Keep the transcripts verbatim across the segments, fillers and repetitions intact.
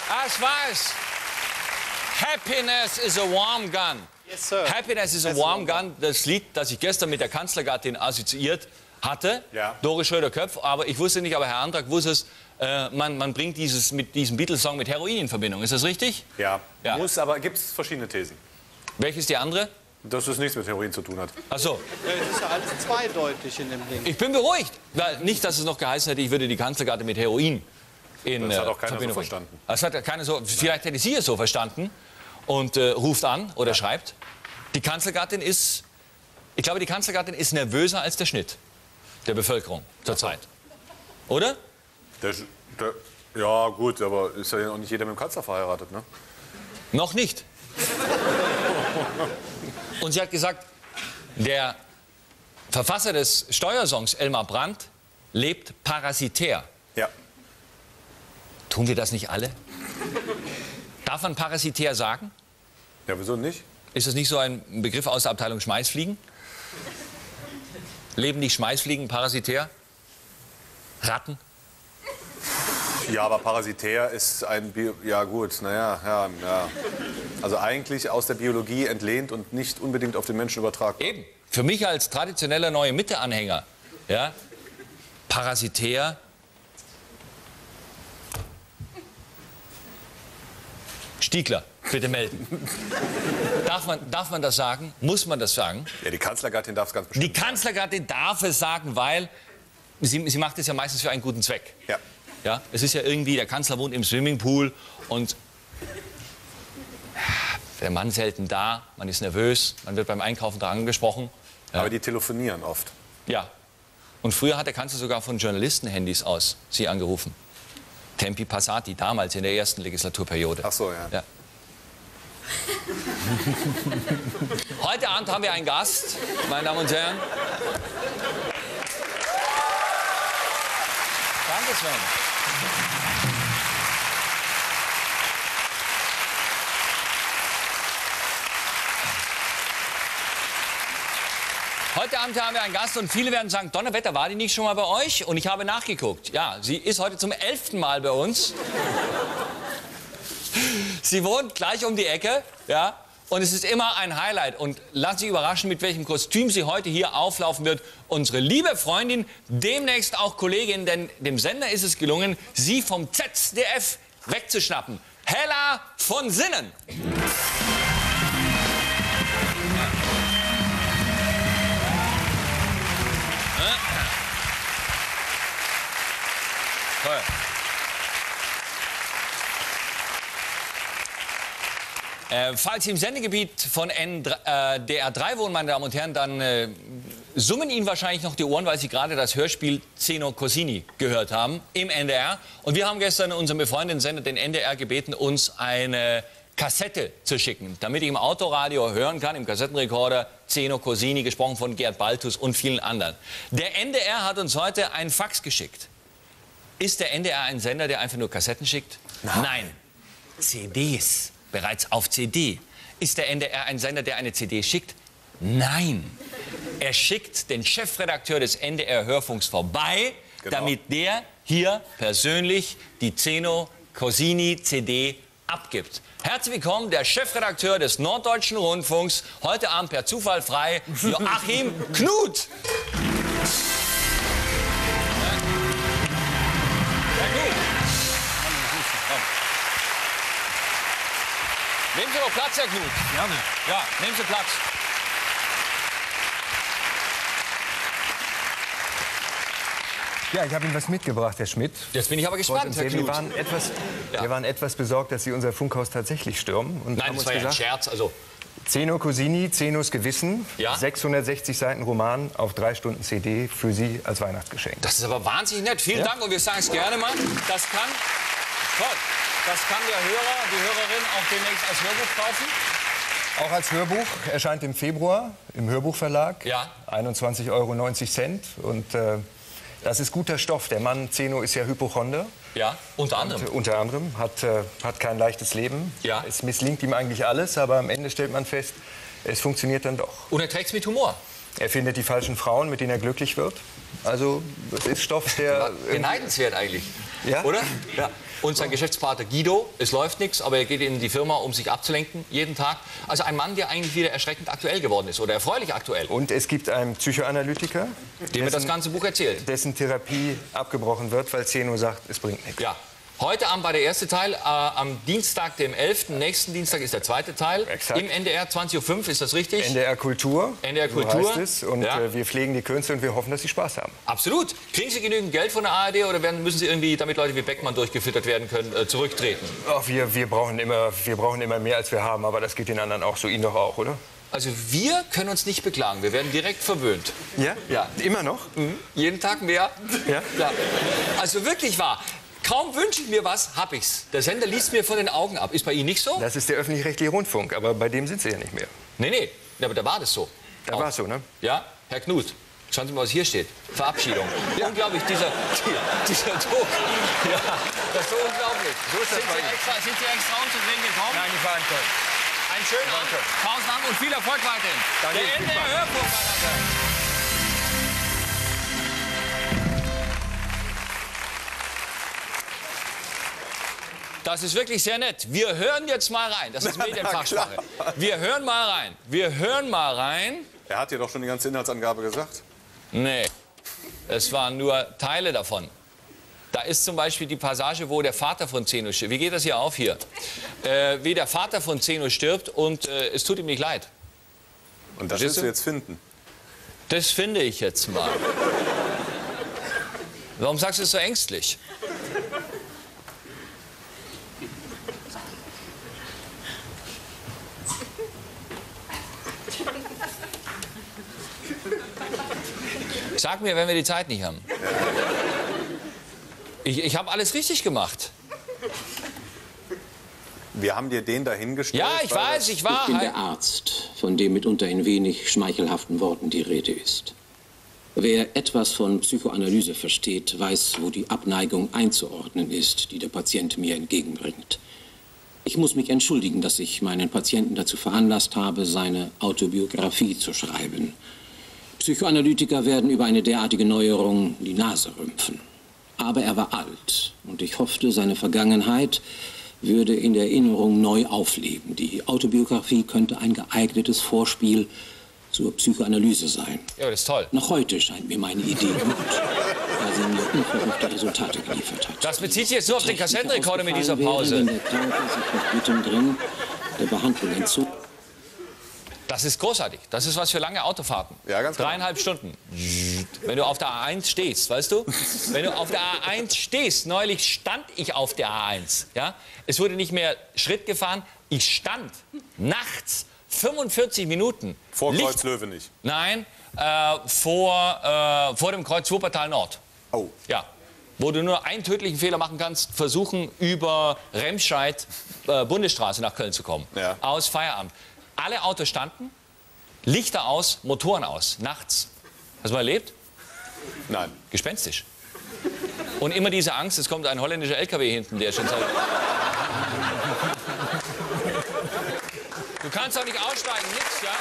Ah, ich weiß. Happiness is a warm gun. Yes, sir. Happiness is a warm gun. Das Lied, das ich gestern mit der Kanzlergattin assoziiert hatte. Ja. Doris Schröder-Köpf. Aber ich wusste nicht, aber Herr Antrag wusste es. Äh, man, man bringt dieses, mit diesem Beatles-Song mit Heroin in Verbindung. Ist das richtig? Ja, Ja. muss, aber gibt es verschiedene Thesen. Welche ist die andere? Dass es nichts mit Heroin zu tun hat. Ach so. Es ist ja alles zweideutig in dem Ding. Ich bin beruhigt. Weil nicht, dass es noch geheißen hätte, ich würde die Kanzlergattin mit Heroin in Das hat äh, auch keiner so Verbindung bringen. verstanden. Das hat keiner so. Vielleicht hätte sie es so verstanden und äh, ruft an oder ja. schreibt. Die Kanzlergattin ist, ich glaube, die Kanzlergattin ist nervöser als der Schnitt der Bevölkerung zurzeit. Oder? Der, der, ja, gut, aber ist ja auch nicht jeder mit dem Kanzler verheiratet, ne? Noch nicht. Und sie hat gesagt, der Verfasser des Steuersongs, Elmar Brandt, lebt parasitär. Ja. Tun wir das nicht alle? Darf man parasitär sagen? Ja, wieso nicht? Ist das nicht so ein Begriff aus der Abteilung Schmeißfliegen? Leben die Schmeißfliegen parasitär? Ratten? Ja, aber parasitär ist ein Bio ja gut, naja, ja, ja. Also eigentlich aus der Biologie entlehnt und nicht unbedingt auf den Menschen übertragbar. Eben. Für mich als traditioneller Neue Mitte-Anhänger, ja, parasitär. Stiegler, bitte melden. Darf man, darf man das sagen? Muss man das sagen? Ja, die Kanzlergattin darf es ganz bestimmt. Die Kanzlergattin darf es sagen, weil sie, sie macht es ja meistens für einen guten Zweck. Ja. Ja, es ist ja irgendwie, der Kanzler wohnt im Swimmingpool und der Mann selten da, man ist nervös, man wird beim Einkaufen da angesprochen. Ja. Aber die telefonieren oft. Ja. Und früher hat der Kanzler sogar von Journalistenhandys aus sie angerufen. Tempi Passati, damals in der ersten Legislaturperiode. Ach so, ja. Ja. Heute Abend haben wir einen Gast, meine Damen und Herren. Danke, Sven. Heute Abend haben wir einen Gast und viele werden sagen, Donnerwetter, war die nicht schon mal bei euch? Und ich habe nachgeguckt. Ja, sie ist heute zum elften Mal bei uns. Sie wohnt gleich um die Ecke, ja, und es ist immer ein Highlight. Und lasst sich überraschen, mit welchem Kostüm sie heute hier auflaufen wird. Unsere liebe Freundin, demnächst auch Kollegin, denn dem Sender ist es gelungen, sie vom Z D F wegzuschnappen. Hella von Sinnen. Toll. Äh, falls Sie im Sendegebiet von N D R drei wohnen, meine Damen und Herren, dann äh, summen Ihnen wahrscheinlich noch die Ohren, weil Sie gerade das Hörspiel Zeno Corsini gehört haben im N D R. Und wir haben gestern unseren befreundeten Sender, den N D R, gebeten, uns eine Kassette zu schicken, damit ich im Autoradio hören kann, im Kassettenrekorder, Zeno Corsini, gesprochen von Gerd Baltus und vielen anderen. Der N D R hat uns heute einen Fax geschickt. Ist der N D R ein Sender, der einfach nur Kassetten schickt? Nein. Nein. C Ds. Bereits auf C D. Ist der N D R ein Sender, der eine C D schickt? Nein. Er schickt den Chefredakteur des N D R Hörfunks vorbei, genau, damit der hier persönlich die Zeno Corsini C D abgibt. Herzlich willkommen, der Chefredakteur des Norddeutschen Rundfunks, heute Abend per Zufall frei, Joachim Knut. Nehmen Sie doch Platz, Herr Knut. Gerne. Ja, nehmen Sie Platz. Ja, ich habe Ihnen was mitgebracht, Herr Schmidt. Jetzt bin ich aber gespannt, Herr Wir Knut. waren, etwas, Ja. wir waren etwas besorgt, dass Sie unser Funkhaus tatsächlich stürmen. Und Nein, haben das uns war ja ein gesagt, Scherz. Also, Zeno Corsini, Zenos Gewissen, Ja. sechshundertsechzig Seiten Roman auf drei Stunden C D für Sie als Weihnachtsgeschenk. das ist aber wahnsinnig nett. Vielen Ja. Dank und wir sagen es gerne mal. Das kann, toll, das kann der Hörer, die Hörerin auch demnächst als Hörbuch kaufen. Auch als Hörbuch, erscheint im Februar im Hörbuchverlag. Ja. einundzwanzig Euro neunzig. Und äh, das ist guter Stoff. Der Mann Zeno ist ja Hypochonder. Ja, unter anderem. Und, äh, unter anderem, hat, äh, hat kein leichtes Leben. Ja. Es misslingt ihm eigentlich alles, aber am Ende stellt man fest, es funktioniert dann doch. Und er trägt es mit Humor. Er findet die falschen Frauen, mit denen er glücklich wird. Also das ist Stoff, der... Beneidenswert eigentlich, Ja? oder? Ja. Und sein Geschäftspartner Guido, es läuft nichts, aber er geht in die Firma, um sich abzulenken, jeden Tag. Also ein Mann, der eigentlich wieder erschreckend aktuell geworden ist oder erfreulich aktuell, Und es gibt einen Psychoanalytiker, dem mir das ganze Buch erzählt. dessen Therapie abgebrochen wird, weil Zeno sagt, es bringt nichts. Ja. Heute Abend war der erste Teil, äh, am Dienstag, dem elften Nächsten Dienstag ist der zweite Teil. Exakt. Im N D R zwanzig Uhr fünf, ist das richtig? N D R Kultur, N D R so Kultur. heißt es. Und Ja. äh, wir pflegen die Künste und wir hoffen, dass sie Spaß haben. Absolut. Kriegen Sie genügend Geld von der A R D oder werden, müssen Sie irgendwie, damit Leute wie Beckmann durchgefüttert werden können, äh, zurücktreten? Ach, wir, wir, brauchen immer, wir brauchen immer mehr, als wir haben, aber das geht den anderen auch so, Ihnen doch auch, oder? Also wir können uns nicht beklagen, wir werden direkt verwöhnt. Ja? Ja. Immer noch? Mhm. Jeden Tag mehr. Ja? Ja. Also wirklich wahr. Kaum wünsche ich mir was, hab ich's. Der Sender liest mir von den Augen ab. Ist bei Ihnen nicht so? Das ist der öffentlich-rechtliche Rundfunk, aber bei dem sind Sie ja nicht mehr. Nee, nee. Ja, aber da war das so. Da Auch. war es so, ne? Ja, Herr Knut. Schauen Sie mal, was hier steht. Verabschiedung. Unglaublich, dieser, die, dieser Druck. Ja, das ist so unglaublich. So ist das sind, bei Sie Ihnen. extra, sind Sie extra um zu sehen gekommen? Nein, die Veranstaltung. Einen schönen Abend. Tausend Dank und viel Erfolg weiterhin. Danke, Der viel N D R Spaß. Hörfunk, meine Damen und Herren. Das ist wirklich sehr nett. Wir hören jetzt mal rein. Das ist Medienfachsprache. Wir hören mal rein. Wir hören mal rein. Er hat dir doch schon die ganze Inhaltsangabe gesagt. Nee, es waren nur Teile davon. Da ist zum Beispiel die Passage, wo der Vater von Zeno stirbt. Wie geht das hier auf hier? Äh, wie der Vater von Zeno stirbt und äh, es tut ihm nicht leid. Und das Verstehst willst du du? jetzt finden. Das finde ich jetzt mal. Warum sagst du es so ängstlich? Sag mir, wenn wir die Zeit nicht haben. Ich, ich habe alles richtig gemacht. Wir haben dir den dahingestellt. Ja, ich weil weiß, ich war Ich bin halt... der Arzt, von dem mitunter in wenig schmeichelhaften Worten die Rede ist. Wer etwas von Psychoanalyse versteht, weiß, wo die Abneigung einzuordnen ist, die der Patient mir entgegenbringt. Ich muss mich entschuldigen, dass ich meinen Patienten dazu veranlasst habe, seine Autobiografie zu schreiben. Psychoanalytiker werden über eine derartige Neuerung die Nase rümpfen. Aber er war alt und ich hoffte, seine Vergangenheit würde in der Erinnerung neu aufleben. Die Autobiografie könnte ein geeignetes Vorspiel zur Psychoanalyse sein. Ja, das ist toll. Noch heute scheint mir meine Idee gut, da sie mir unverhoffte Resultate geliefert hat. Das bezieht sich jetzt nur auf den Kassettenrekorder mit dieser Ausgefallen wäre, wenn Pause. der Kranke sich noch mittendrin der Behandlung entzog. Das ist großartig. Das ist was für lange Autofahrten. Ja, ganz genau. Dreieinhalb Stunden. Wenn du auf der A eins stehst, weißt du? Wenn du auf der A eins stehst, neulich stand ich auf der A eins. Ja? Es wurde nicht mehr Schritt gefahren, ich stand nachts fünfundvierzig Minuten. Vor Licht- Kreuzlöwe nicht. Nein, äh, vor, äh, vor dem Kreuz Wuppertal Nord. Oh. Ja. Wo du nur einen tödlichen Fehler machen kannst, versuchen über Remscheid, äh, Bundesstraße nach Köln zu kommen. Ja. Aus Feierabend. Alle Autos standen, Lichter aus, Motoren aus, nachts. Hast du mal erlebt? Nein. Gespenstisch. Und immer diese Angst, es kommt ein holländischer L K W hinten, der schon seit... Du kannst doch nicht aussteigen, nix, ja?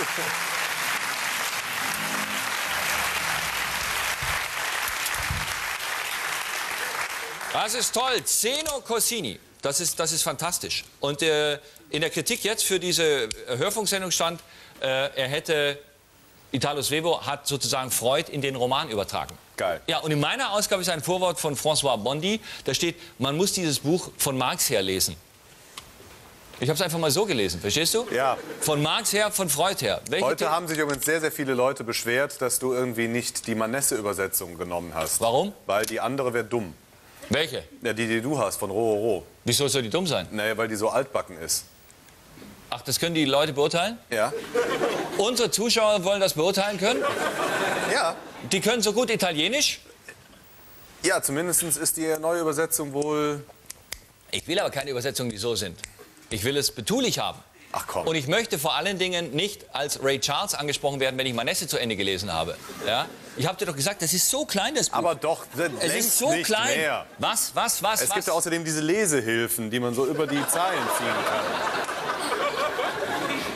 Das ist toll. Zeno Corsini. Das ist, das ist fantastisch. Und äh, in der Kritik jetzt für diese äh, Hörfunksendung stand, äh, er hätte, Italo Svevo hat sozusagen Freud in den Roman übertragen. Geil. Ja, und in meiner Ausgabe ist ein Vorwort von François Bondy. Da steht, man muss dieses Buch von Marx her lesen. Ich habe es einfach mal so gelesen, verstehst du? Ja. Von Marx her, von Freud her. Welche Heute The- haben sich übrigens sehr, sehr viele Leute beschwert, dass du irgendwie nicht die Manesse-Übersetzung genommen hast. Warum? Weil die andere wäre dumm. Welche? Ja, die, die du hast, von Rororo. Wieso soll die dumm sein? Naja, weil die so altbacken ist. Ach, das können die Leute beurteilen? Ja? Unsere Zuschauer wollen das beurteilen können? Ja. Die können so gut Italienisch? Ja, zumindest ist die neue Übersetzung wohl... Ich will aber keine Übersetzungen, die so sind. Ich will es betulich haben. Ach komm. Und ich möchte vor allen Dingen nicht als Ray Charles angesprochen werden, wenn ich Manesse zu Ende gelesen habe. Ja? Ich habe dir doch gesagt, das ist so klein, das Buch. Aber doch, es längst ist so nicht klein. mehr. Was, was, was, Es was? gibt ja außerdem diese Lesehilfen, die man so über die Zeilen ziehen kann.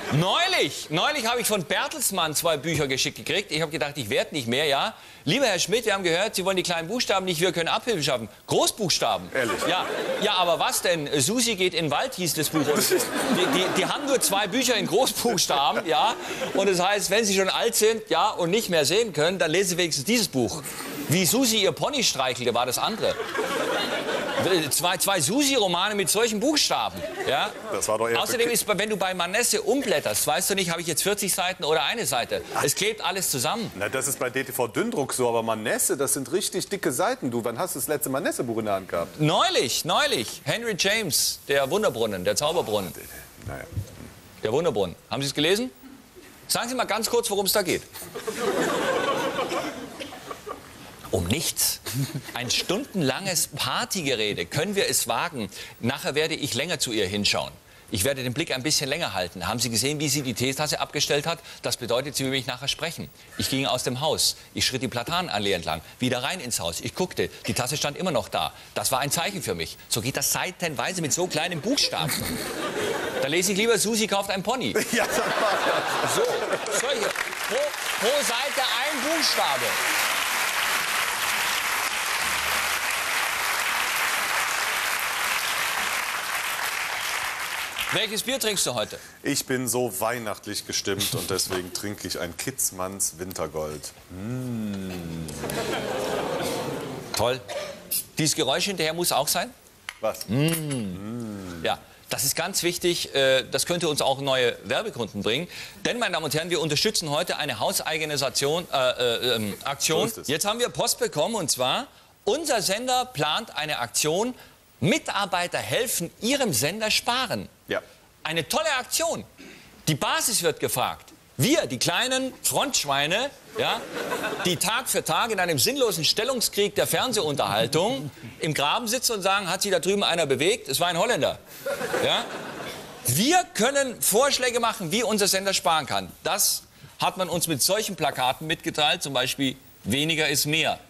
Neulich, neulich habe ich von Bertelsmann zwei Bücher geschickt gekriegt. Ich habe gedacht, ich werde nicht mehr, ja. Lieber Herr Schmidt, wir haben gehört, Sie wollen die kleinen Buchstaben nicht, wir können Abhilfe schaffen. Großbuchstaben. Ehrlich? Ja, ja, aber was denn? Susi geht in den Wald, hieß das Buch. Und die, die, die haben nur zwei Bücher in Großbuchstaben, ja. Und das heißt, wenn Sie schon alt sind, ja, und nicht mehr sehen können, dann lesen Sie wenigstens dieses Buch. Wie Susi ihr Pony streichelte, war das andere. Zwei, zwei Susi-Romane mit solchen Buchstaben. Ja? Das war doch eher Außerdem ist, wenn du bei Manesse umblätterst, weißt du nicht, habe ich jetzt vierzig Seiten oder eine Seite. Es klebt alles zusammen. Na, das ist bei D T V-Dünndruck so, aber Manesse, das sind richtig dicke Seiten. Du, wann hast du das letzte Manesse-Buch in der Hand gehabt? Neulich, neulich. Henry James, der Wunderbrunnen, der Zauberbrunnen. Naja. Der Wunderbrunnen. Haben Sie es gelesen? Sagen Sie mal ganz kurz, worum es da geht. Um nichts. Ein stundenlanges Partygerede. Können wir es wagen? Nachher werde ich länger zu ihr hinschauen. Ich werde den Blick ein bisschen länger halten. Haben Sie gesehen, wie sie die Teetasse abgestellt hat? Das bedeutet, sie will mich nachher sprechen. Ich ging aus dem Haus. Ich schritt die Platanenallee entlang. Wieder rein ins Haus. Ich guckte. Die Tasse stand immer noch da. Das war ein Zeichen für mich. So geht das seitenweise mit so kleinen Buchstaben. Da lese ich lieber, Susi kauft ein Pony. Ja, das war das. So, solche. Pro, pro Seite ein Buchstabe. Welches Bier trinkst du heute? Ich bin so weihnachtlich gestimmt und deswegen trinke ich ein Kitzmanns Wintergold. Mmh. Toll. Dieses Geräusch hinterher muss auch sein? Was? Mmh. Mmh. Ja, das ist ganz wichtig. Das könnte uns auch neue Werbekunden bringen. Denn, meine Damen und Herren, wir unterstützen heute eine hauseigene Aktion. Äh, äh, Aktion. So ist es. Jetzt haben wir Post bekommen und zwar, unser Sender plant eine Aktion, Mitarbeiter helfen ihrem Sender sparen. Ja. Eine tolle Aktion. Die Basis wird gefragt. Wir, die kleinen Frontschweine, ja, die Tag für Tag in einem sinnlosen Stellungskrieg der Fernsehunterhaltung im Graben sitzen und sagen, hat sich da drüben einer bewegt? Es war ein Holländer. Ja? Wir können Vorschläge machen, wie unser Sender sparen kann. Das hat man uns mit solchen Plakaten mitgeteilt, zum Beispiel weniger ist mehr.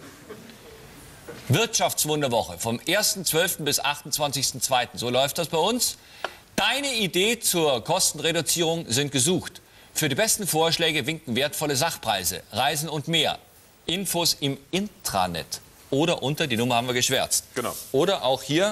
Wirtschaftswunderwoche vom ersten zwölften bis achtundzwanzigsten zweiten So läuft das bei uns. Deine Idee zur Kostenreduzierung sind gesucht. Für die besten Vorschläge winken wertvolle Sachpreise, Reisen und mehr. Infos im Intranet oder unter, die Nummer haben wir geschwärzt. Genau. Oder auch hier,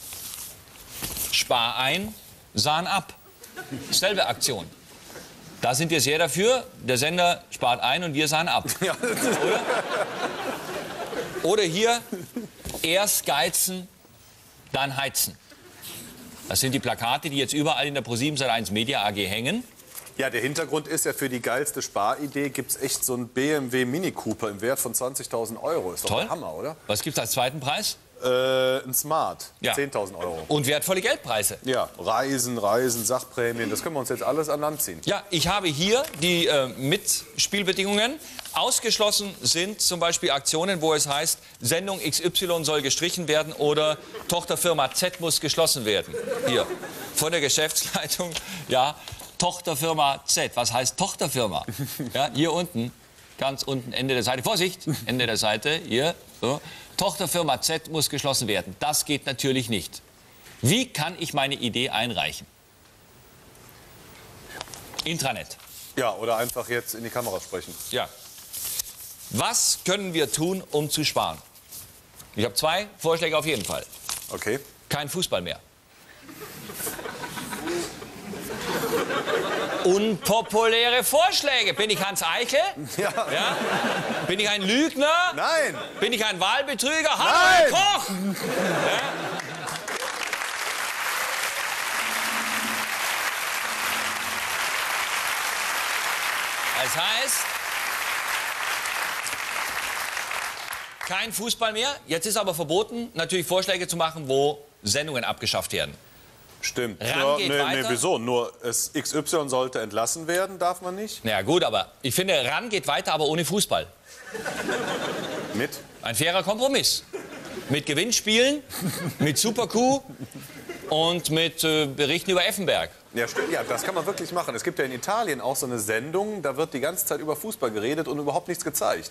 spar ein, Sahn ab. Selbe Aktion. Da sind wir sehr dafür. Der Sender spart ein und wir sahen ab. Ja. Oder? Oder hier, erst geizen, dann heizen. Das sind die Plakate, die jetzt überall in der ProSieben Sat eins Media A G hängen. Ja, der Hintergrund ist ja, für die geilste Sparidee gibt es echt so einen B M W Mini Cooper im Wert von zwanzigtausend Euro. Ist doch Toll. der Hammer, oder? Was gibt es als zweiten Preis? Äh, ein Smart, Ja. zehntausend Euro. Und wertvolle Geldpreise. Ja, Reisen, Reisen, Sachprämien, das können wir uns jetzt alles an Land ziehen. Ja, ich habe hier die äh, Mitspielbedingungen. Ausgeschlossen sind zum Beispiel Aktionen, wo es heißt, Sendung X Y soll gestrichen werden oder Tochterfirma Z muss geschlossen werden. Hier, von der Geschäftsleitung, ja, Tochterfirma Z. Was heißt Tochterfirma? Ja, hier unten, ganz unten, Ende der Seite. Vorsicht, Ende der Seite, hier, so. Tochterfirma Z muss geschlossen werden. Das geht natürlich nicht. Wie kann ich meine Idee einreichen? Intranet. Ja, oder einfach jetzt in die Kamera sprechen. Ja. Was können wir tun, um zu sparen? Ich habe zwei Vorschläge auf jeden Fall. Okay. Kein Fußball mehr. Unpopuläre Vorschläge. Bin ich Hans Eichel? Ja. Ja? Bin ich ein Lügner? Nein! Bin ich ein Wahlbetrüger? Hallo, Herr Nein! Koch! Ja? Das heißt, kein Fußball mehr. Jetzt ist aber verboten, natürlich Vorschläge zu machen, wo Sendungen abgeschafft werden. Stimmt. Ran Nur, geht nee, nee, weiter. wieso? Nur es X Y sollte entlassen werden, darf man nicht? Na ja, gut, aber ich finde, ran geht weiter, aber ohne Fußball. Mit? Ein fairer Kompromiss. Mit Gewinnspielen, mit Super-Kuh und mit äh, Berichten über Effenberg. Ja, stimmt. Ja, das kann man wirklich machen. Es gibt ja in Italien auch so eine Sendung, da wird die ganze Zeit über Fußball geredet und überhaupt nichts gezeigt.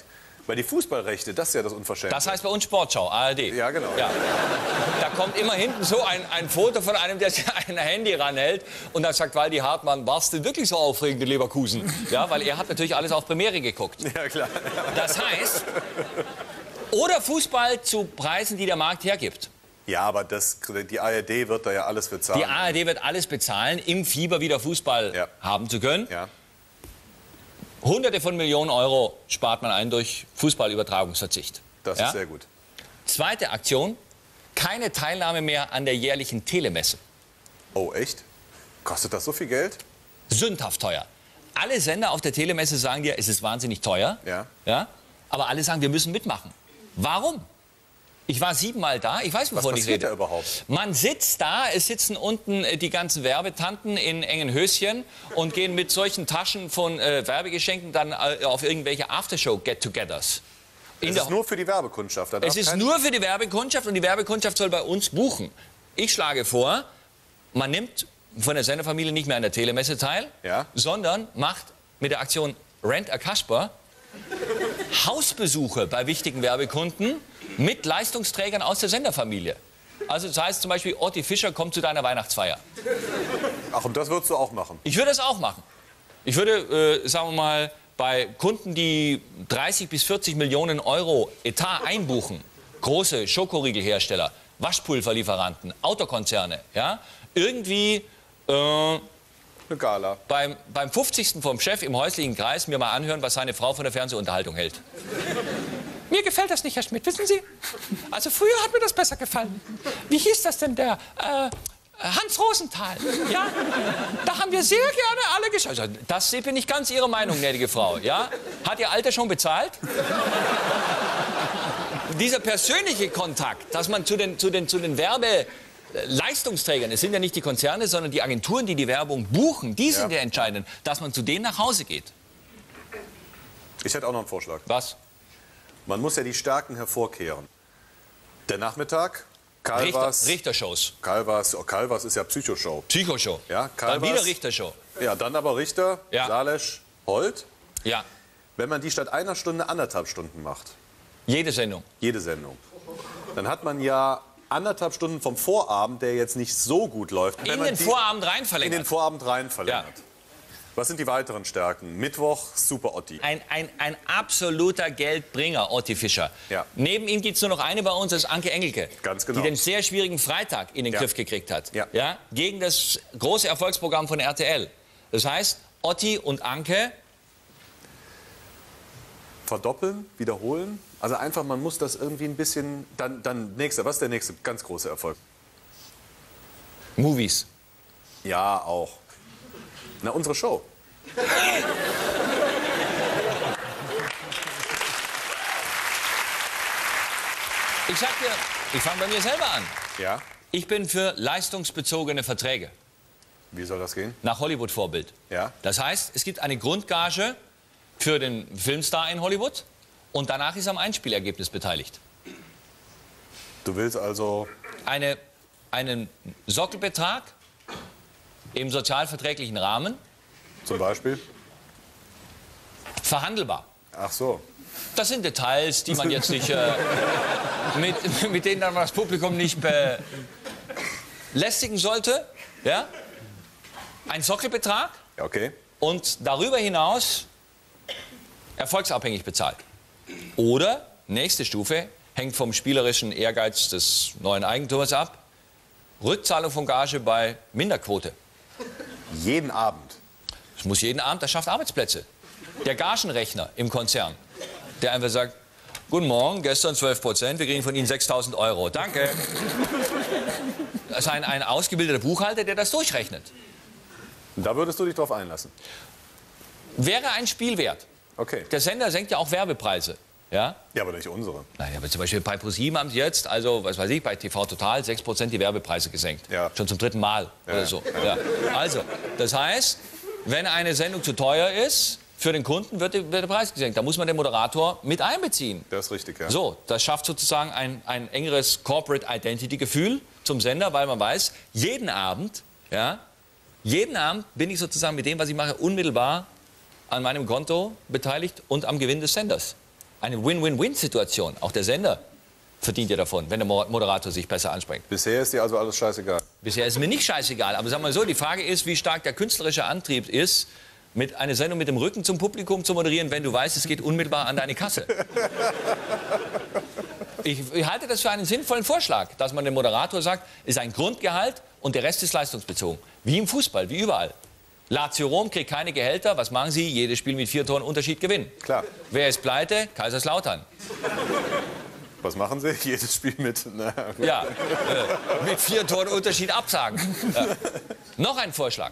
Weil die Fußballrechte, das ist ja das Unverschämte. Das heißt bei uns Sportschau, A R D. Ja, genau. Ja. Da kommt immer hinten so ein, ein Foto von einem, der sich ein Handy ranhält. Und dann sagt Waldi Hartmann, warst du wirklich so aufregend in Leverkusen? Ja, weil er hat natürlich alles auf Premiere geguckt. Ja, klar. Das heißt, oder Fußball zu Preisen, die der Markt hergibt. Ja, aber das, die A R D wird da ja alles bezahlen. Die A R D wird alles bezahlen, im Fieber wieder Fußball Ja. haben zu können. Ja. Hunderte von Millionen Euro spart man ein durch Fußballübertragungsverzicht. Das Ja? ist sehr gut. Zweite Aktion, keine Teilnahme mehr an der jährlichen Telemesse. Oh, echt? Kostet das so viel Geld? Sündhaft teuer. Alle Sender auf der Telemesse sagen dir, es ist wahnsinnig teuer. Ja. Ja? Aber alle sagen, wir müssen mitmachen. Warum? Ich war siebenmal da, ich weiß, Was wovon ich passiert rede. da überhaupt? Man sitzt da, es sitzen unten äh, die ganzen Werbetanten in engen Höschen und gehen mit solchen Taschen von äh, Werbegeschenken dann äh, auf irgendwelche Aftershow-Get-togethers. In Es der- ist nur für die Werbekundschaft. Da darf Es ist kein- nur für die Werbekundschaft und die Werbekundschaft soll bei uns buchen. Ich schlage vor, man nimmt von der Senderfamilie nicht mehr an der Telemesse teil, Ja. sondern macht mit der Aktion Rent a Kasper Hausbesuche bei wichtigen Werbekunden mit Leistungsträgern aus der Senderfamilie. Also das heißt zum Beispiel, Otti Fischer kommt zu deiner Weihnachtsfeier. Ach, und das würdest du auch machen? Ich würde das auch machen. Ich würde, äh, sagen wir mal, bei Kunden, die dreißig bis vierzig Millionen Euro Etat einbuchen, große Schokoriegelhersteller, Waschpulverlieferanten, Autokonzerne, ja, irgendwie äh, Eine Gala. beim, beim fünfzigsten vom Chef im häuslichen Kreis mir mal anhören, was seine Frau von der Fernsehunterhaltung hält. Mir gefällt das nicht, Herr Schmidt, wissen Sie? Also früher hat mir das besser gefallen. Wie hieß das denn, der äh, Hans Rosenthal? Ja, da haben wir sehr gerne alle geschaut. Also, das bin nicht ganz Ihre Meinung, gnädige Frau. Ja? Hat Ihr Alter schon bezahlt? Dieser persönliche Kontakt, dass man zu den, zu den, zu den Werbeleistungsträgern, es sind ja nicht die Konzerne, sondern die Agenturen, die die Werbung buchen, die sind Ja. ja entscheidend, dass man zu denen nach Hause geht. Ich hätte auch noch einen Vorschlag. Was? Man muss ja die Stärken hervorkehren. Der Nachmittag, Richter, Calvas. Richtershows. Calvas, oh, Calvas ist ja Psychoshow. Psychoshow. Ja, Dann Calvas. wieder Richtershow. Ja, dann aber Richter, Ja. Salesch, Holt. Ja, Wenn man die statt einer Stunde anderthalb Stunden macht, jede Sendung. jede Sendung, dann hat man ja anderthalb Stunden vom Vorabend, der jetzt nicht so gut läuft. Wenn In man den die Vorabend rein in den verlängert. Vorabend rein verlängert. Ja. Was sind die weiteren Stärken? Mittwoch, Super Otti. Ein, ein, ein absoluter Geldbringer, Otti Fischer. Ja. Neben ihm gibt es nur noch eine bei uns, das ist Anke Engelke. Ganz genau. Die den sehr schwierigen Freitag in den Ja. Griff gekriegt hat. Ja. Ja, gegen das große Erfolgsprogramm von R T L. Das heißt, Otti und Anke, Verdoppeln, wiederholen. Also einfach, man muss das irgendwie ein bisschen. Dann, dann nächster. Was ist der nächste ganz große Erfolg? Movies. Ja, auch. Na, unsere Show. Ich sag dir, ich fange bei mir selber an. Ja. Ich bin für leistungsbezogene Verträge. Wie soll das gehen? Nach Hollywood-Vorbild. Ja. Das heißt, es gibt eine Grundgage für den Filmstar in Hollywood und danach ist er am Einspielergebnis beteiligt. Du willst also. Eine, einen Sockelbetrag im sozialverträglichen Rahmen, Zum Beispiel? verhandelbar. Ach so. Das sind Details, die man jetzt nicht, äh, mit, mit denen dann das Publikum nicht belästigen sollte. Ja? Ein Sockelbetrag Ja, okay. und darüber hinaus erfolgsabhängig bezahlt. Oder, nächste Stufe, hängt vom spielerischen Ehrgeiz des neuen Eigentümers ab, Rückzahlung von Gage bei Minderquote. Jeden Abend. Das muss jeden Abend, das schafft Arbeitsplätze. Der Gagenrechner im Konzern, der einfach sagt, guten Morgen, gestern zwölf Prozent, wir kriegen von Ihnen sechstausend Euro. Danke. Das ist ein, ein ausgebildeter Buchhalter, der das durchrechnet. Da würdest du dich drauf einlassen. Wäre ein Spiel wert. Okay. Der Sender senkt ja auch Werbepreise. Ja? Ja, aber nicht unsere. Naja, aber zum Beispiel bei ProSieben haben sie jetzt, also was weiß ich, bei T V Total sechs Prozent die Werbepreise gesenkt. Ja. Schon zum dritten Mal oder so. Ja. Also, das heißt, wenn eine Sendung zu teuer ist, für den Kunden wird, die, wird der Preis gesenkt. Da muss man den Moderator mit einbeziehen. Das ist richtig, ja. So, das schafft sozusagen ein, ein engeres Corporate Identity Gefühl zum Sender, weil man weiß, jeden Abend, ja, jeden Abend bin ich sozusagen mit dem, was ich mache, unmittelbar an meinem Konto beteiligt und am Gewinn des Senders. eine Win-Win-Win-Situation. Auch der Sender verdient ja davon, wenn der Moderator sich besser anspricht. Bisher ist dir also alles scheißegal. Bisher ist mir nicht scheißegal, aber sagen wir mal so, die Frage ist, wie stark der künstlerische Antrieb ist, mit einer Sendung mit dem Rücken zum Publikum zu moderieren, wenn du weißt, es geht unmittelbar an deine Kasse. Ich, ich halte das für einen sinnvollen Vorschlag, dass man dem Moderator sagt, ist ein Grundgehalt und der Rest ist leistungsbezogen. Wie im Fußball, wie überall. Lazio Rom kriegt keine Gehälter, was machen sie? Jedes Spiel mit vier Toren Unterschied gewinnen. Klar. Wer ist pleite? Kaiserslautern. Was machen sie? Jedes Spiel mit... Na, ja, äh, mit vier Toren Unterschied absagen. Ja. Noch ein Vorschlag.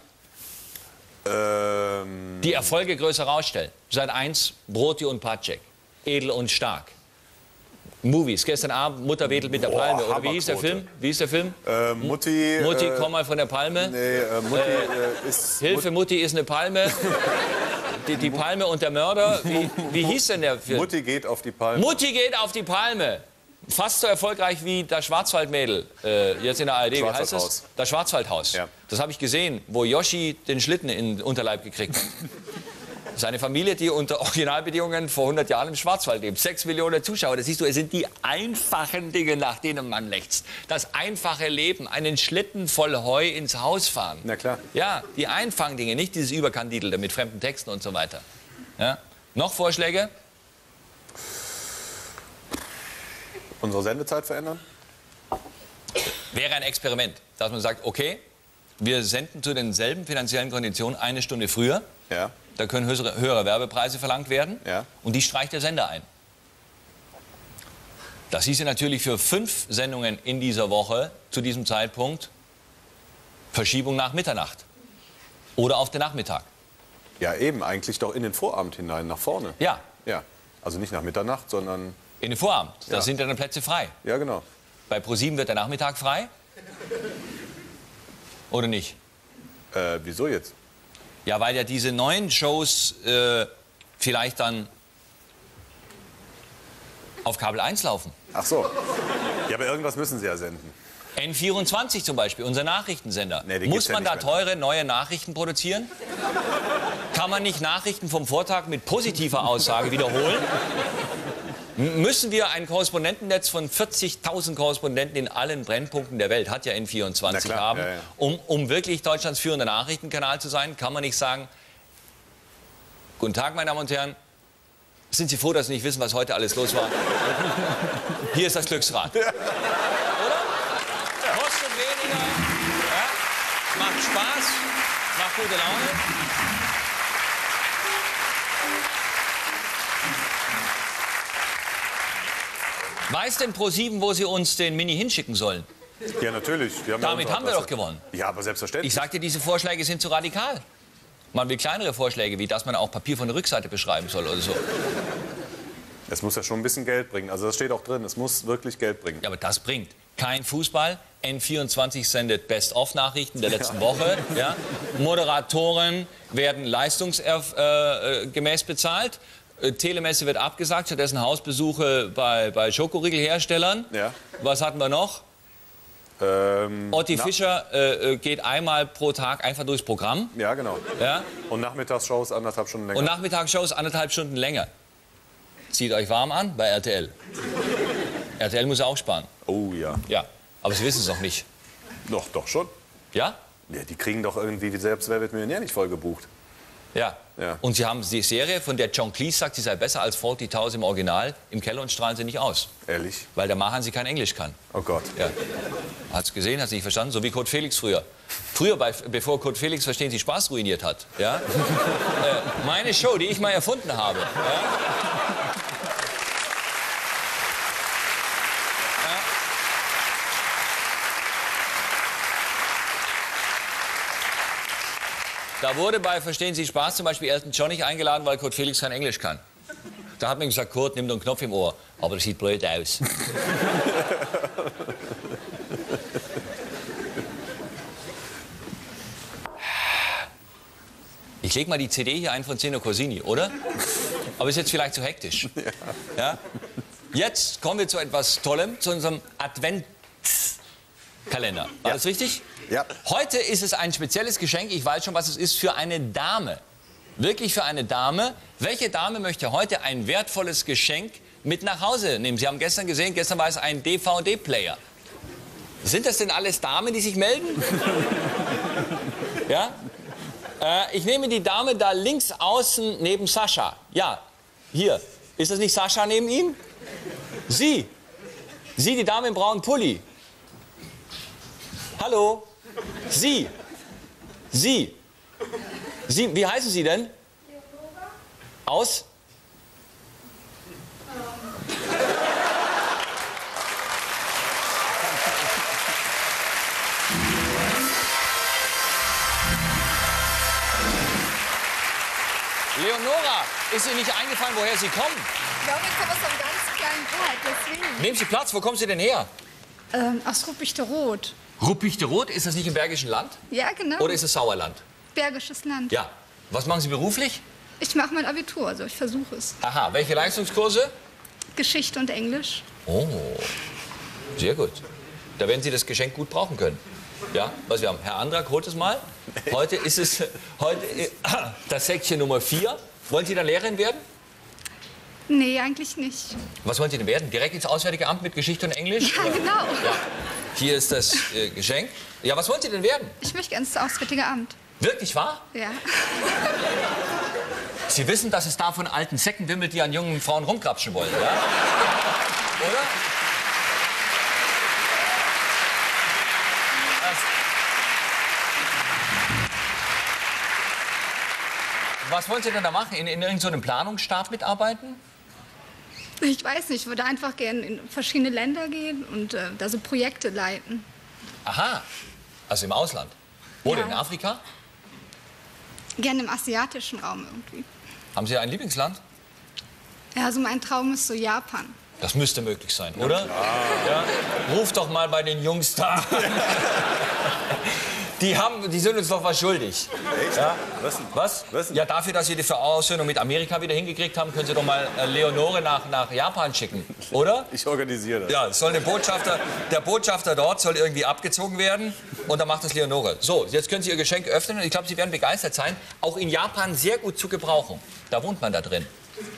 Ähm, Die Erfolge größer rausstellen. Seit eins, Broti und Pacek. Edel und stark. Movies. Gestern Abend Mutter wedelt mit der Boah, Palme. Oder wie hieß der Hammerquote. Film? Wie hieß der Film? äh, Mutti... Mutti, äh, komm mal von der Palme. Nee, äh, Mutti äh, ist... Hilfe, Mutti ist eine Palme. Die, die Palme und der Mörder. Wie, wie hieß denn der Film? Mutti geht auf die Palme. Mutti geht auf die Palme. Fast so erfolgreich wie das Schwarzwaldmädel, äh, jetzt in der A R D. Wie heißt das? Das Schwarzwaldhaus. Ja. Das habe ich gesehen, wo Yoshi den Schlitten in den Unterleib gekriegt hat. Das ist eine Familie, die unter Originalbedingungen vor hundert Jahren im Schwarzwald lebt. Sechs Millionen Zuschauer. Das siehst du, es sind die einfachen Dinge, nach denen man lechzt. Das einfache Leben, einen Schlitten voll Heu ins Haus fahren. Na klar. Ja, die einfachen Dinge, nicht dieses Überkandidelte mit fremden Texten und so weiter. Ja? Noch Vorschläge? Unsere Sendezeit verändern? Wäre ein Experiment, dass man sagt, okay, wir senden zu denselben finanziellen Konditionen eine Stunde früher. Ja. Da können höhere, höhere Werbepreise verlangt werden. Ja. Und die streicht der Sender ein. Das hieße natürlich für fünf Sendungen in dieser Woche zu diesem Zeitpunkt Verschiebung nach Mitternacht. Oder auf den Nachmittag. Ja, eben, eigentlich doch in den Vorabend hinein, nach vorne. Ja, Ja, also nicht nach Mitternacht, sondern... in den Vorabend. Da Ja. sind dann Plätze frei. Ja, genau. Bei ProSieben wird der Nachmittag frei. Oder nicht? Äh, wieso jetzt? Ja, weil ja diese neuen Shows äh, vielleicht dann auf Kabel eins laufen. Ach so. Ja, aber irgendwas müssen sie ja senden. N vierundzwanzig zum Beispiel, unser Nachrichtensender. Nee, den Muss gibt's ja man da nicht mehr. teure neue Nachrichten produzieren? Kann man nicht Nachrichten vom Vortag mit positiver Aussage wiederholen? M- Müssen wir ein Korrespondentennetz von vierzigtausend Korrespondenten in allen Brennpunkten der Welt, hat ja N vierundzwanzig, Na klar, haben, ja, ja. Um, um wirklich Deutschlands führender Nachrichtenkanal zu sein? Kann man nicht sagen, guten Tag, meine Damen und Herren, sind Sie froh, dass Sie nicht wissen, was heute alles los war? Hier ist das Glücksrad. Oder? Kostet weniger, ja? Macht Spaß, macht gute Laune. Weiß denn ProSieben, wo sie uns den Mini hinschicken sollen? Ja, natürlich. Wir haben ja Damit unsere haben wir doch Adresse. gewonnen. Ja, aber selbstverständlich. Ich sagte, diese Vorschläge sind zu radikal. Man will kleinere Vorschläge, wie dass man auch Papier von der Rückseite beschreiben soll oder so. Es muss ja schon ein bisschen Geld bringen. Also das steht auch drin. Es muss wirklich Geld bringen. Ja, aber das bringt kein Fußball. N vierundzwanzig sendet Best-of-Nachrichten der letzten Woche. Ja. Moderatoren werden leistungsgemäß bezahlt. Äh, Telemesse wird abgesagt, stattdessen Hausbesuche bei, bei Schokoriegelherstellern. Ja. Was hatten wir noch? Ähm, Otti na- Fischer äh, äh, geht einmal pro Tag einfach durchs Programm. Ja, genau. Ja? Und Nachmittagsshows anderthalb Stunden länger. Und Nachmittagsshows anderthalb Stunden länger. Zieht euch warm an bei R T L. R T L muss auch sparen. Oh ja. Ja, aber Sie wissen es noch nicht. Doch, doch schon. Ja? Ja, die kriegen doch irgendwie wie selbst Wer wird Millionär nicht voll gebucht. Ja. Ja. Und Sie haben die Serie, von der John Cleese sagt, sie sei besser als vierzigtausend im Original, im Keller und strahlen sie nicht aus. Ehrlich? Weil der Mahan sie kein Englisch kann. Oh Gott. Ja. Hat's gesehen, hat's nicht verstanden, so wie Kurt Felix früher. Früher, bei, bevor Kurt Felix Verstehen Sie Spaß ruiniert hat. Ja? äh, meine Show, die ich mal erfunden habe. Ja? Da wurde bei Verstehen Sie Spaß zum Beispiel Elton John nicht eingeladen, weil Kurt Felix kein Englisch kann. Da hat man gesagt, Kurt, nimm doch einen Knopf im Ohr. Aber das sieht blöd aus. Ich lege mal die C D hier ein von Zeno Corsini, oder? Aber ist jetzt vielleicht zu hektisch. Ja? Jetzt kommen wir zu etwas Tollem, zu unserem Adventskalender. War Ja. das richtig? Ja. Heute ist es ein spezielles Geschenk, ich weiß schon, was es ist, für eine Dame. Wirklich für eine Dame. Welche Dame möchte heute ein wertvolles Geschenk mit nach Hause nehmen? Sie haben gestern gesehen, gestern war es ein D V D-Player. Sind das denn alles Damen, die sich melden? Ja? Äh, ich nehme die Dame da links außen neben Sascha. Ja, hier. Ist das nicht Sascha neben ihm? Sie. Sie, die Dame im braunen Pulli. Hallo? Sie. Sie. Sie. Wie heißen Sie denn? Aus? Leonora, ist Ihnen nicht eingefallen, woher Sie kommen? Ich glaube, ich komme aus einem ganz kleinen Ort, deswegen. Nehmen Sie Platz, wo kommen Sie denn her? Ähm, aus Ruppichteroth. Ruppichteroth, ist das nicht im Bergischen Land? Ja, genau. Oder ist es Sauerland? Bergisches Land. Ja. Was machen Sie beruflich? Ich mache mein Abitur, also ich versuche es. Aha, welche Leistungskurse? Geschichte und Englisch. Oh, sehr gut. Da werden Sie das Geschenk gut brauchen können. Ja, was wir haben. Herr Andrak, holt es mal. Heute ist es heute, äh, das Säckchen Nummer vier. Wollen Sie dann Lehrerin werden? Nee, eigentlich nicht. Was wollen Sie denn werden? Direkt ins Auswärtige Amt mit Geschichte und Englisch? Ja, Oder? genau. Ja. Hier ist das äh, Geschenk. Ja, was wollen Sie denn werden? Ich möchte gerne ins Auswärtige Amt. Wirklich wahr? Ja. Sie wissen, dass es da von alten Säcken wimmelt, die an jungen Frauen rumkrapschen wollen, ja? Oder? Was wollen Sie denn da machen? In, in irgendeinem Planungsstab mitarbeiten? Ich weiß nicht, ich würde einfach gerne in verschiedene Länder gehen und äh, da so Projekte leiten. Aha, also im Ausland. Oder Ja. in Afrika? Gerne im asiatischen Raum irgendwie. Haben Sie ein Lieblingsland? Ja, also mein Traum ist so Japan. Das müsste möglich sein, oder? Ja. Ruf doch mal bei den Jungs da. Die, haben, die sind uns doch was schuldig. Echt? Ja? Was denn? Was? Was denn? Ja, dafür, dass Sie die Versöhnung mit Amerika wieder hingekriegt haben, können Sie doch mal äh, Leonore nach, nach Japan schicken, oder? Ich organisiere das. Ja, es soll eine Botschafter, der Botschafter dort soll irgendwie abgezogen werden und dann macht das Leonore. So, jetzt können Sie Ihr Geschenk öffnen und ich glaube, Sie werden begeistert sein. Auch in Japan sehr gut zu gebrauchen. Da wohnt man da drin.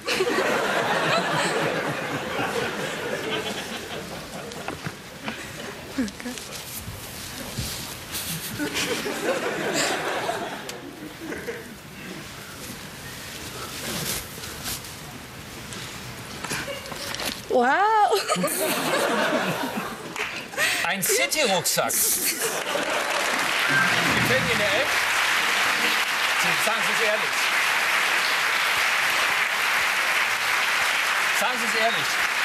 Wow! Ein City-Rucksack. Gefällt Ihnen der echt? Sie- Sagen Sie es ehrlich. Sagen Sie es ehrlich.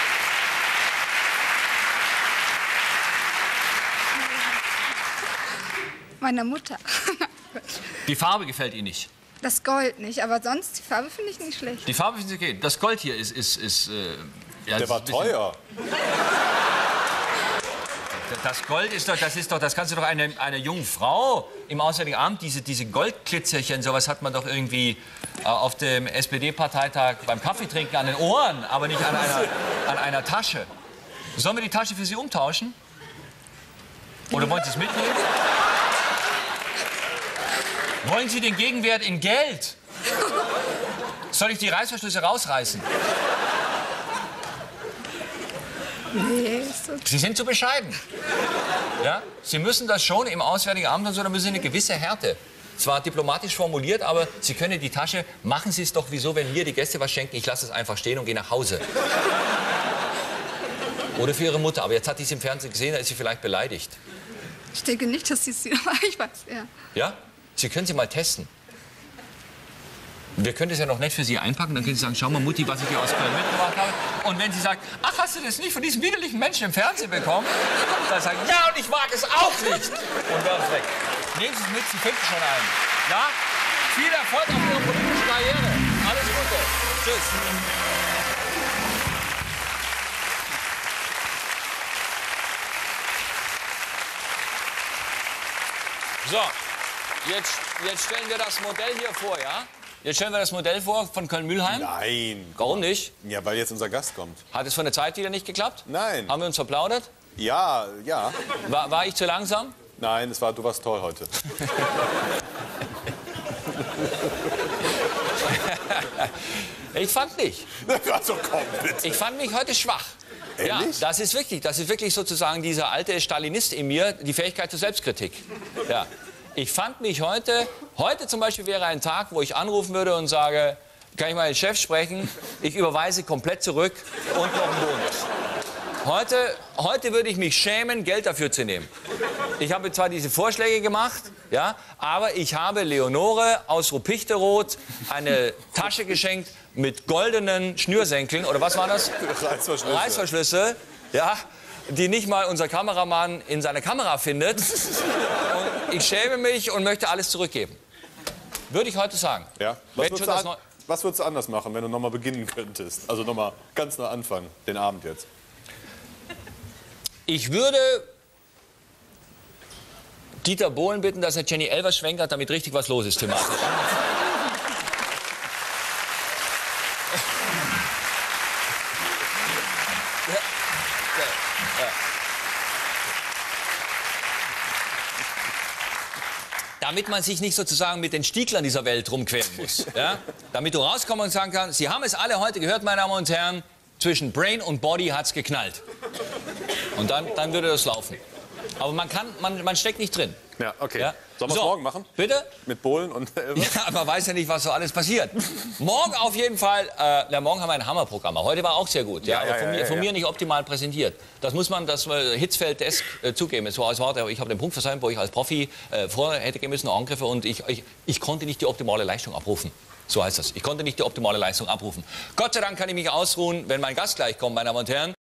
Meiner Mutter. Die Farbe gefällt Ihnen nicht. Das Gold nicht, aber sonst die Farbe finde ich nicht schlecht. Die Farbe finden Sie okay. Das Gold hier ist... ist, ist äh, ja, Der ist war ein bisschen- teuer. Das Gold ist doch, das ist doch, das kannst du doch einer eine jungen Frau im Auswärtigen Amt, diese, diese Goldglitzerchen, sowas hat man doch irgendwie äh, auf dem S P D-Parteitag beim Kaffeetrinken an den Ohren, aber nicht an einer, an einer Tasche. Sollen wir die Tasche für Sie umtauschen? Oder wollen Sie es mitnehmen? Wollen Sie den Gegenwert in Geld? Soll ich die Reißverschlüsse rausreißen? Nee, ist so. Sie sind zu bescheiden. Ja? Sie müssen das schon im Auswärtigen Amt und so, da müssen Sie eine gewisse Härte. Zwar diplomatisch formuliert, aber Sie können die Tasche, machen Sie es doch wieso, wenn mir die Gäste was schenken, ich lasse es einfach stehen und gehe nach Hause. Oder für Ihre Mutter, aber jetzt hat die es im Fernsehen gesehen, da ist sie vielleicht beleidigt. Ich denke nicht, dass sie es sieht, aber ich weiß, ja. Ja? Sie können sie mal testen. Wir können das ja noch nett für Sie einpacken, dann können Sie sagen, schau mal Mutti, was ich hier aus Köln mitgebracht habe. Und wenn Sie sagen, ach, hast du das nicht von diesem widerlichen Menschen im Fernsehen bekommen? Dann sagen, ja, und ich mag es auch nicht. Und werfen es weg. Nehmen Sie es mit, Sie finden schon einen. Ja? Viel Erfolg auf Ihrer politischen Karriere. Alles Gute. Tschüss. So, jetzt, jetzt stellen wir das Modell hier vor, ja? Jetzt stellen wir das Modell vor von Köln-Mülheim. Nein. Warum nicht? Ja, weil jetzt unser Gast kommt. Hat es von der Zeit wieder nicht geklappt? Nein. Haben wir uns verplaudert? Ja, ja. War, war ich zu langsam? Nein, es war, du warst toll heute. Ich fand nicht. Also komm, bitte. Ich fand mich heute schwach. Ja, Ehrlich? das ist wirklich, das ist wirklich sozusagen dieser alte Stalinist in mir, die Fähigkeit zur Selbstkritik. Ja. Ich fand mich heute, heute zum Beispiel wäre ein Tag, wo ich anrufen würde und sage, kann ich mal den Chef sprechen? Ich überweise komplett zurück und noch einen Bonus. Heute, heute würde ich mich schämen, Geld dafür zu nehmen. Ich habe zwar diese Vorschläge gemacht, ja, aber ich habe Leonore aus Ruppichteroth eine Tasche geschenkt mit goldenen Schnürsenkeln, oder was war das? Reißverschlüsse. Reißverschlüsse, ja, die nicht mal unser Kameramann in seiner Kamera findet. Und ich schäme mich und möchte alles zurückgeben. Würde ich heute sagen. Ja. Was Wenn würdest, schon du das an, Neu- was würdest du anders machen, wenn du noch mal beginnen könntest? Also noch mal ganz nah anfangen, den Abend jetzt. Ich würde Dieter Bohlen bitten, dass er Jenny Elvers schwenkert, damit richtig was los ist thematisch. Damit man sich nicht sozusagen mit den Stieglern dieser Welt rumqueren muss. Ja? Damit du rauskommst und sagen kannst, Sie haben es alle heute gehört, meine Damen und Herren, zwischen Brain und Body hat's geknallt. Und dann, dann würde das laufen. Aber man, kann, man, man steckt nicht drin. Ja, okay. Ja? Sollen wir es So, morgen machen? Bitte? Mit Bohlen und Elvers? Ja, man weiß ja nicht, was so alles passiert. Morgen auf jeden Fall, äh, na, morgen haben wir ein Hammerprogramm. Heute war auch sehr gut, ja, Ja, ja, aber von, ja, mir, ja, von ja. mir nicht optimal präsentiert. Das muss man, das äh, Hitzfeld-esk äh, zugeben. Es war, es war, ich habe den Punkt versäumt, wo ich als Profi äh, vorher hätte gehen müssen, Angriffe, und ich, ich, ich konnte nicht die optimale Leistung abrufen. So heißt das. Ich konnte nicht die optimale Leistung abrufen. Gott sei Dank kann ich mich ausruhen, wenn mein Gast gleich kommt, meine Damen und Herren.